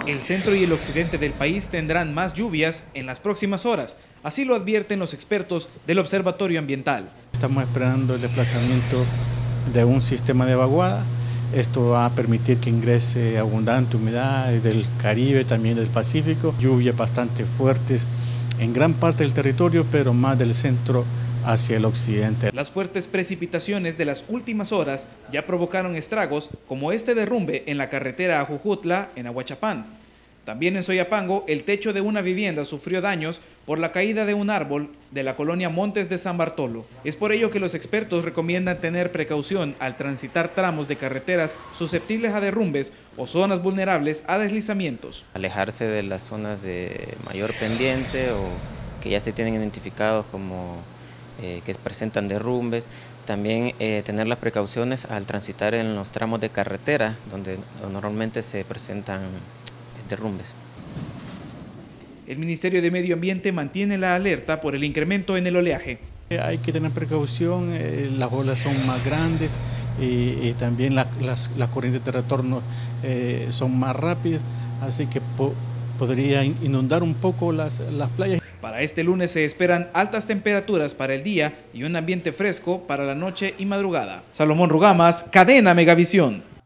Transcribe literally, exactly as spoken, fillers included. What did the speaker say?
El centro y el occidente del país tendrán más lluvias en las próximas horas, así lo advierten los expertos del Observatorio Ambiental. Estamos esperando el desplazamiento de un sistema de vaguada. Esto va a permitir que ingrese abundante humedad del Caribe, también del Pacífico, lluvias bastante fuertes en gran parte del territorio, pero más del centro hacia el occidente. Las fuertes precipitaciones de las últimas horas ya provocaron estragos como este derrumbe en la carretera a Jujutla, en Ahuachapán. También en Soyapango, el techo de una vivienda sufrió daños por la caída de un árbol de la colonia Montes de San Bartolo. Es por ello que los expertos recomiendan tener precaución al transitar tramos de carreteras susceptibles a derrumbes o zonas vulnerables a deslizamientos. Alejarse de las zonas de mayor pendiente o que ya se tienen identificados como eh, que presentan derrumbes. También eh, tener las precauciones al transitar en los tramos de carretera donde normalmente se presentan derrumbes. El Ministerio de Medio Ambiente mantiene la alerta por el incremento en el oleaje. Hay que tener precaución, eh, las olas son más grandes y, y también la, las, las corrientes de retorno eh, son más rápidas, así que po podría inundar un poco las, las playas. Para este lunes se esperan altas temperaturas para el día y un ambiente fresco para la noche y madrugada. Salomón Rugamas, Cadena Megavisión.